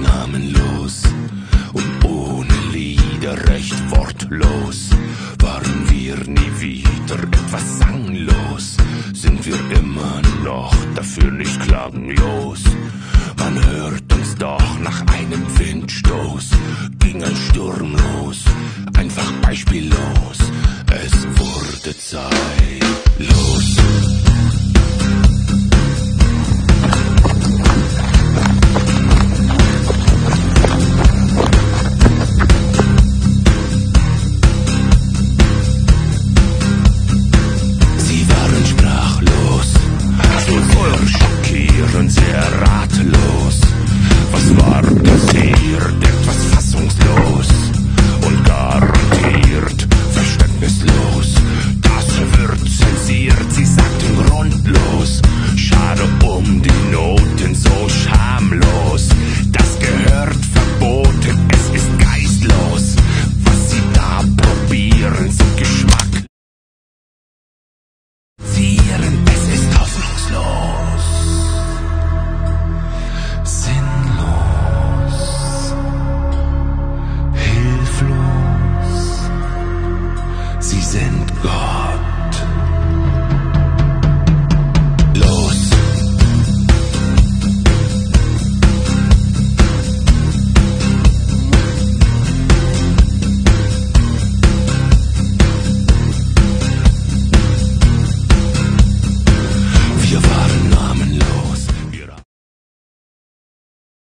namenlos und ohne Lieder recht wortlos. Waren wir nie wieder etwas sanglos, sind wir immer noch dafür nicht klagenlos. Man hört uns doch nach einem Windstoß, ging ein Sturm los, einfach beispiellos. Es wurde zeitlos. Sehr ratlos. Was war passiert? Etwas fassungslos und garantiert verständnislos. Das wird zensiert, sie sagten grundlos. Schade um die Noten, so schamlos. Das gehört verboten, es ist geistlos. Was sie da probieren, zum Geschmack zieren, es ist hoffnungslos. Sie sind Gott.